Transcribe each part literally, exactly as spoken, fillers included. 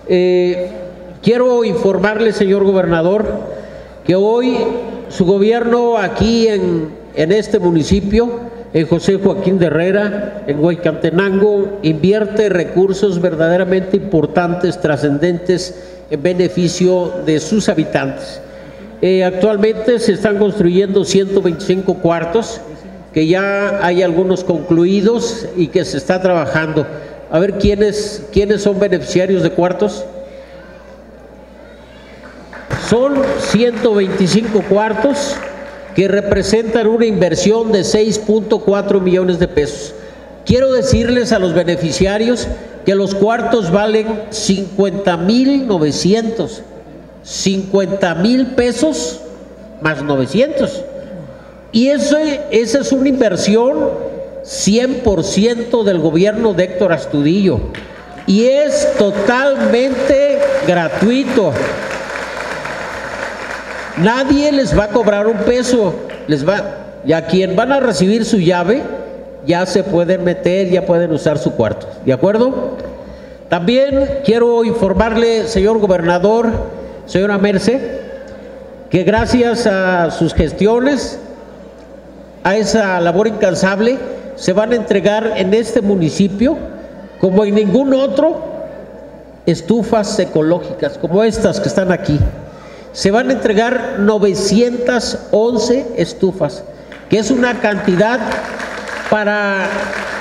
Eh, quiero informarle, señor gobernador, que hoy su gobierno aquí en, en este municipio, en José Joaquín de Herrera, en Huehuetenango, invierte recursos verdaderamente importantes, trascendentes, en beneficio de sus habitantes. Eh, actualmente se están construyendo ciento veinticinco cuartos, que ya hay algunos concluidos y que se está trabajando. A ver, ¿quiénes, quiénes son beneficiarios de cuartos? Son ciento veinticinco cuartos que representan una inversión de seis punto cuatro millones de pesos. Quiero decirles a los beneficiarios que los cuartos valen cincuenta mil novecientos, cincuenta mil pesos más novecientos. Y eso, esa es una inversión cien por ciento del gobierno de Héctor Astudillo y es totalmente gratuito. Nadie les va a cobrar un peso, les va, y a quien van a recibir su llave ya se pueden meter, ya pueden usar su cuarto, ¿de acuerdo? También quiero informarle, señor gobernador, señora Merce, que gracias a sus gestiones, a esa labor incansable, se van a entregar en este municipio, como en ningún otro, estufas ecológicas, como estas que están aquí. Se van a entregar novecientas once estufas, que es una cantidad para,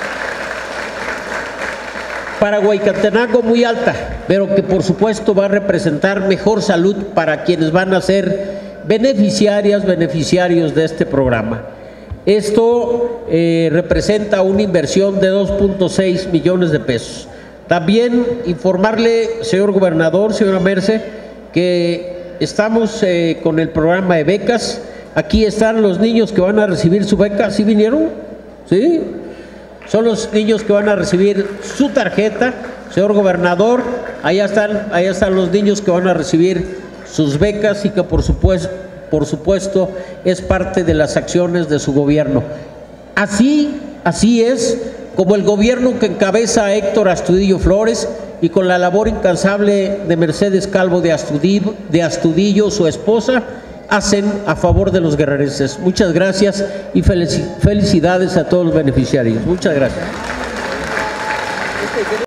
para Huehuetenango muy alta, pero que por supuesto va a representar mejor salud para quienes van a ser beneficiarias, beneficiarios de este programa. Esto eh, representa una inversión de dos punto seis millones de pesos. También informarle, señor gobernador, señora Merce, que estamos eh, con el programa de becas. Aquí están los niños que van a recibir su beca. ¿Sí vinieron? ¿Sí? Son los niños que van a recibir su tarjeta, señor gobernador. Allá están, allá están los niños que van a recibir sus becas y que por supuesto, por supuesto es parte de las acciones de su gobierno. Así, así es como el gobierno que encabeza Héctor Astudillo Flores y con la labor incansable de Mercedes Calvo de Astudillo, de Astudillo, su esposa, hacen a favor de los guerrerenses. Muchas gracias y felicidades a todos los beneficiarios. Muchas gracias.